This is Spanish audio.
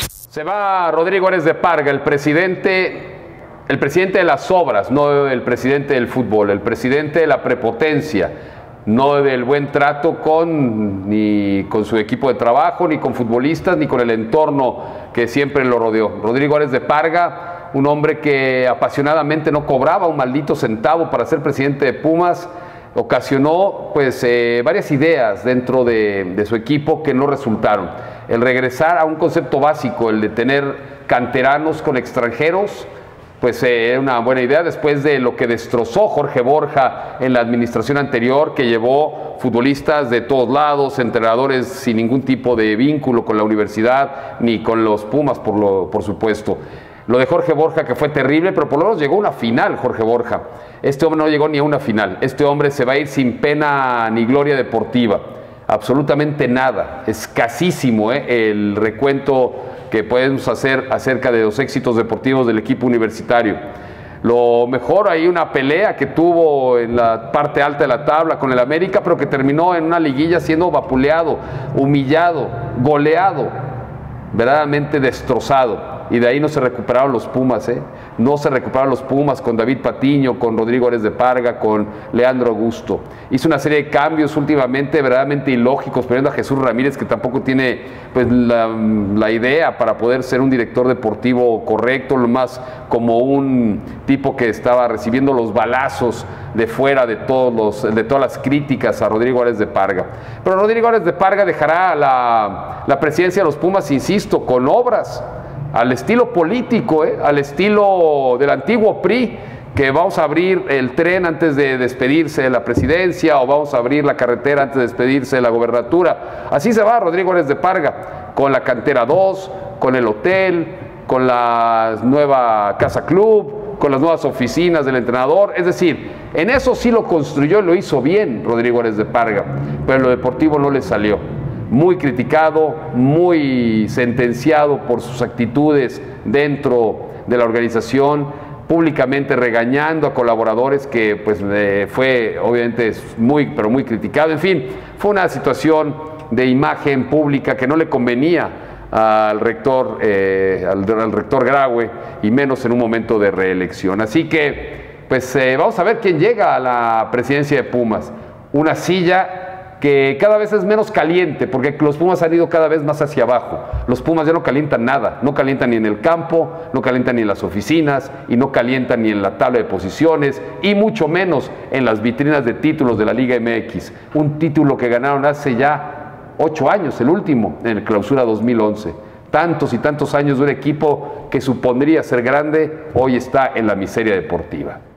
Se va Rodrigo Ares de Parga, el presidente de las obras, no el presidente del fútbol, el presidente de la prepotencia, no del buen trato ni con su equipo de trabajo, ni con futbolistas, ni con el entorno que siempre lo rodeó. Rodrigo Ares de Parga, un hombre que apasionadamente no cobraba un maldito centavo para ser presidente de Pumas, ocasionó pues varias ideas dentro de su equipo que no resultaron. El regresar a un concepto básico, el de tener canteranos con extranjeros, pues era una buena idea después de lo que destrozó Jorge Borja en la administración anterior, que llevó futbolistas de todos lados, entrenadores sin ningún tipo de vínculo con la universidad ni con los Pumas, por supuesto. Lo de Jorge Borja, que fue terrible, pero por lo menos llegó a una final Jorge Borja. Este hombre no llegó ni a una final. Este hombre se va a ir sin pena ni gloria deportiva. Absolutamente nada. Escasísimo el recuento que podemos hacer acerca de los éxitos deportivos del equipo universitario. Lo mejor, hay una pelea que tuvo en la parte alta de la tabla con el América, pero que terminó en una liguilla siendo vapuleado, humillado, goleado, verdaderamente destrozado. Y de ahí no se recuperaron los Pumas, no se recuperaron los Pumas con David Patiño, con Rodrigo Ares de Parga, con Leandro Augusto. Hizo una serie de cambios últimamente verdaderamente ilógicos, poniendo a Jesús Ramírez, que tampoco tiene pues la idea para poder ser un director deportivo correcto, lo más como un tipo que estaba recibiendo los balazos de fuera de todas las críticas a Rodrigo Ares de Parga. Pero Rodrigo Ares de Parga dejará la presidencia de los Pumas, insisto, con obras al estilo político, al estilo del antiguo PRI, que vamos a abrir el tren antes de despedirse de la presidencia, o vamos a abrir la carretera antes de despedirse de la gobernatura. Así se va Rodrigo Ares de Parga, con la cantera 2, con el hotel, con la nueva casa club, con las nuevas oficinas del entrenador. Es decir, en eso sí lo construyó y lo hizo bien Rodrigo Ares de Parga, pero en lo deportivo no le salió. Muy criticado, muy sentenciado por sus actitudes dentro de la organización, públicamente regañando a colaboradores, que pues fue obviamente pero muy criticado. En fin, fue una situación de imagen pública que no le convenía al rector Graue, y menos en un momento de reelección. Así que pues vamos a ver quién llega a la presidencia de Pumas. Una silla que cada vez es menos caliente, porque los Pumas han ido cada vez más hacia abajo. Los Pumas ya no calientan nada, no calientan ni en el campo, no calientan ni en las oficinas, y no calientan ni en la tabla de posiciones, y mucho menos en las vitrinas de títulos de la Liga MX. Un título que ganaron hace ya 8 años, el último, en el Clausura 2011. Tantos y tantos años de un equipo que supondría ser grande, hoy está en la miseria deportiva.